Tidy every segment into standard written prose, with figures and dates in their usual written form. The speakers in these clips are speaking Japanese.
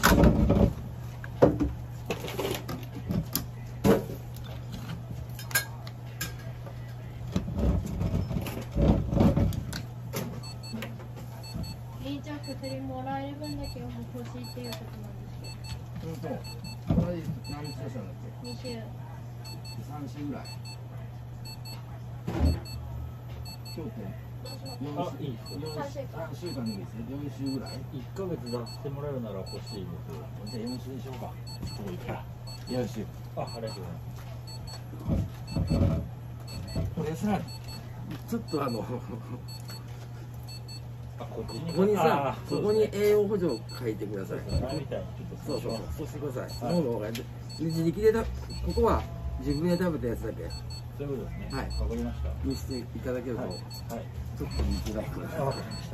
薬もらえる分だけ欲しいっていうことなんですけど。 これ何週したんだっけ 2週。 3週ぐらい。今日って4週間でいいですね。4週ぐらい。 1ヶ月出してもらえるなら欲しいです。 じゃあ4週にしようか。遠いから4週。 あ、ありがとうございます。 これさ、ちょっとこここにさ、そこに栄養補助書いてください。そうそう、そうしてください。もう自力でここは自分で食べたやつだけ。 そういうことですね。 はい。 わかりました。 にしていただけると、ちょっと見づらいかな。 わかりました。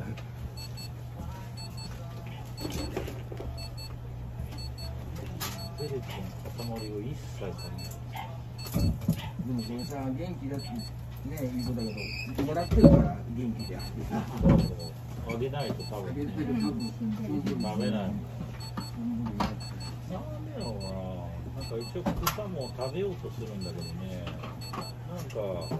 ゼレチン塊を一切食べない。 でもこれさ、元気だってね、いいことだけど、もらってるから元気じゃん。 あげないと食べない。 食べない。 なんでやろうな。なんか一応草も食べようとするんだけどね。なんか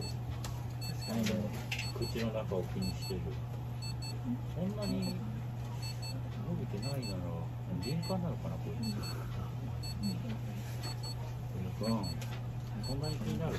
口の中を気にしてる。そんなに伸びてないなら敏感なのかなこいつ。そんなに気になるの？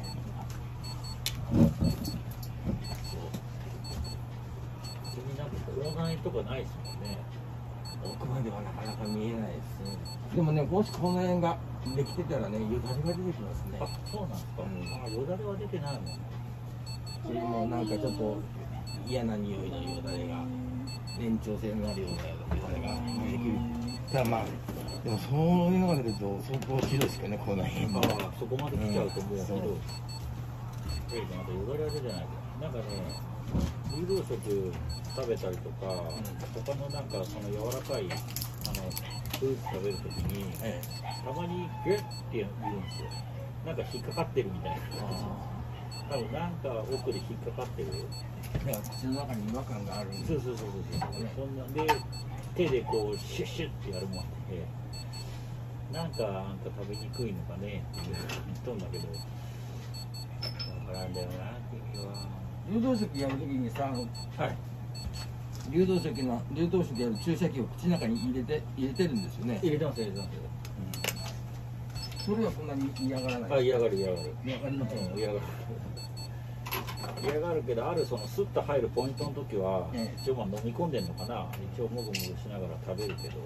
気になって口内とかないですもんね。 奥まではなかなか見えないですね。でもね、もしこの辺ができてたらね、よだれが出てきますね。 あ、そうなんですか。あ、よだれは出てないもん。 それもなんかちょっと嫌な匂いのよだれが、延長線になるようなよだれができる。ただまあ、でもそういうのが出ると相当ひどいですよね、この辺は。 ああ、そこまで来ちゃうともうひどい。なんかよだれは出てないけど、なんかね、流動食食べたりとか、他のなんかその柔らかいフルーツ食べるときに、たまにギュッって言うんですよ。なんか引っかかってるみたいな。多分なんか奥で引っかかってる。 口の中に違和感があるんで。 そう。そんなんで手でこうシュッシュッってやるもんで、なんか食べにくいのかねって言っとんだけど、わからんだよな君は。 流動食やるときにさ、流動食やる注射器を口の中に入れてるんですよね。 入れてます。 それはそんなに嫌がらない。 あ、嫌がる。 嫌がります。 嫌がるけど、あるそのスッと入るポイントの時は、一応まあ飲み込んでんのかな。一応もぐもぐしながら食べるけど、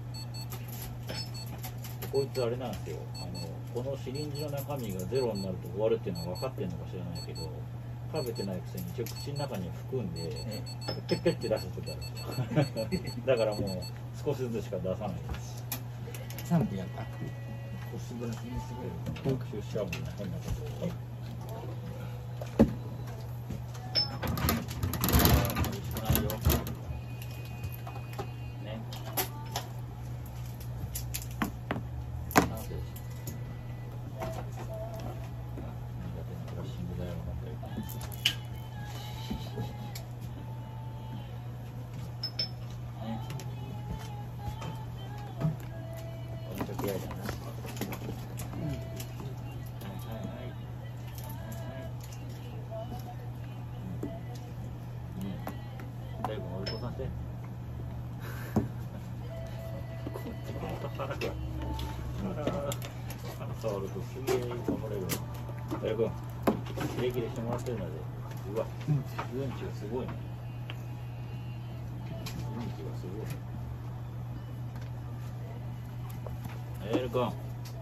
こいつあれなんですよ。このシリンジの中身がゼロになると終わるっていうのは分かってるのか知らないけど、食べてないくせに一応口の中に含んで、ペッペッって出す時あるんですよ。だからもう少しずつしか出さないです。 3分やった。腰ぐらいにすごい復習しちゃうもんね、変なことを。触るとすげえ頑張れるわ。大君、キレキレしてもらってるので、うわ、うんちがすごいね。うんちがすごい。エル君。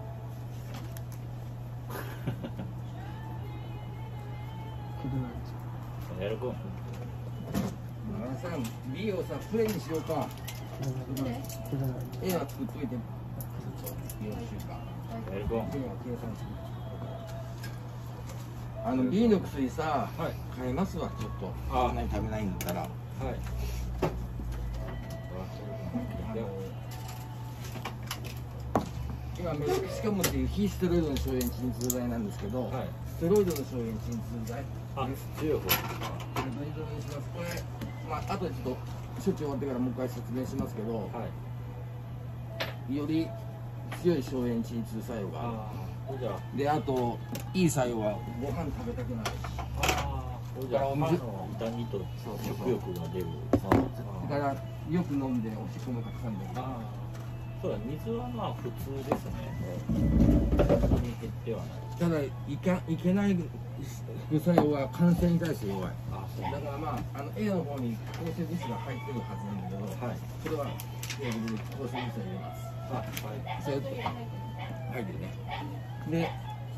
エル君。 B をさ、プレイにしようか。絵は作っといて。4週間。B の薬さ、買えますわ、ちょっと。そんなに食べないんだったら。今メロキシカムっていう非ステロイドの消炎鎮痛剤なんですけど、ステロイドの消炎鎮痛剤。 強い方。 これどういうことにします？これ、まあ、あとちょっと処置終わってからもう一回説明しますけど、 より強い消炎鎮痛作用があほいじゃる。であといい作用はご飯食べたくなるし、 ほいじゃ歯の痛みと食欲が出る。 だからよく飲んでおしっこもたくさん出る。 そうだ、水はまあ普通ですね。そんなに減ってはない。 ただいけない副作用は感染に対して弱い。 そうだからまあA の方に抗生物質が入ってるはずなんだけど、 はい。 これは抗生物質を入れます。 はい。 それと入ってるね。で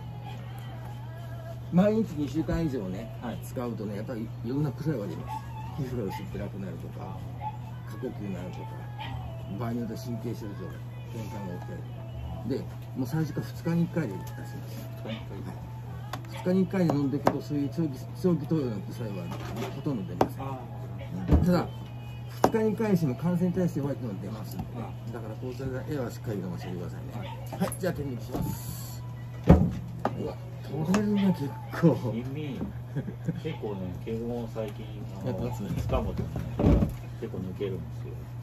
毎日2週間以上ね、 はい使うとねやっぱりいろんな副作用が出ます。皮膚が薄っぺらくなるとか過呼吸になるとか、場合によっては神経症状転換が起きたりでもう最初から2日に1回で出します。2日に1回で飲んでいくとそういう長期投与の副作用はほとんど出ません。ただ2日に1回にしても感染に対して弱いっていうのが出ますんでね。だから抗体が A はしっかり飲ませてくださいね。はい、じゃあ点滴します。うわ取れるね結構。 耳結構ね、毛も最近やってますね 2日もですね、結構抜けるんですよ。